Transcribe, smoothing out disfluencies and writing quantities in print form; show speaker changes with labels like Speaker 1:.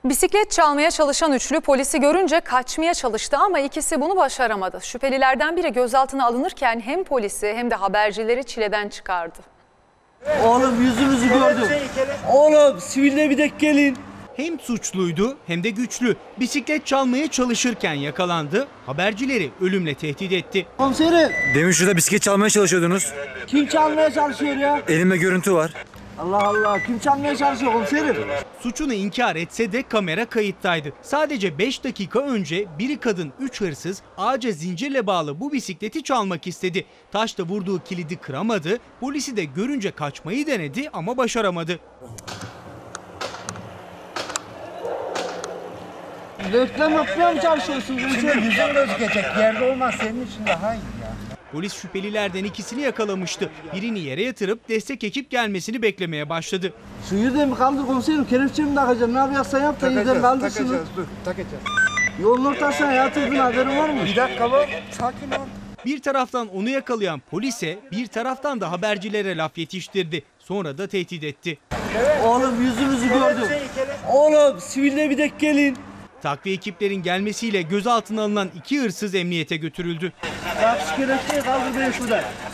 Speaker 1: Bisiklet çalmaya çalışan üçlü polisi görünce kaçmaya çalıştı ama ikisi bunu başaramadı. Şüphelilerden biri gözaltına alınırken hem polisi hem de habercileri çileden çıkardı.
Speaker 2: Oğlum yüzünüzü gördüm. Oğlum sivilde bir dakika gelin.
Speaker 3: Hem suçluydu hem de güçlü. Bisiklet çalmaya çalışırken yakalandı, habercileri ölümle tehdit etti.
Speaker 2: Komiserim.
Speaker 4: Demin şurada bisiklet çalmaya çalışıyordunuz.
Speaker 2: Kim çalmaya çalışıyor ya?
Speaker 4: Elimde görüntü var.
Speaker 2: Allah Allah, kim çalmaya çalışıyor komiserim?
Speaker 3: Suçunu inkar etse de kamera kayıttaydı. Sadece 5 dakika önce biri kadın 3 hırsız ağaca zincirle bağlı bu bisikleti çalmak istedi. Taşla vurduğu kilidi kıramadı, polisi de görünce kaçmayı denedi ama başaramadı.
Speaker 2: Reklam yapmaya mı çalışıyorsunuz?
Speaker 5: Şimdi yüzün gözükecek yerde olmaz, senin için daha iyi ya.
Speaker 3: Polis şüphelilerden ikisini yakalamıştı. Birini yere yatırıp destek ekip gelmesini beklemeye başladı.
Speaker 2: Şu yüzden mi kaldı komiserim? Kelepçe mi takacaksın? Ne yapacaksan yap da yüzden kaldı şunu.
Speaker 5: Dur, takacağız.
Speaker 2: Yolun ortasına yatırdın, haberin var mı?
Speaker 5: Bir dakika bak, sakin ol.
Speaker 3: Bir taraftan onu yakalayan polise, bir taraftan da habercilere laf yetiştirdi. Sonra da tehdit etti.
Speaker 2: Oğlum yüzünüzü gördüm. Oğlum sivilde bir dakika gelin.
Speaker 3: Takviye ekiplerin gelmesiyle gözaltına alınan 2 hırsız emniyete götürüldü.
Speaker 2: Bak şu kelepçeyi kaldır beni şuradan.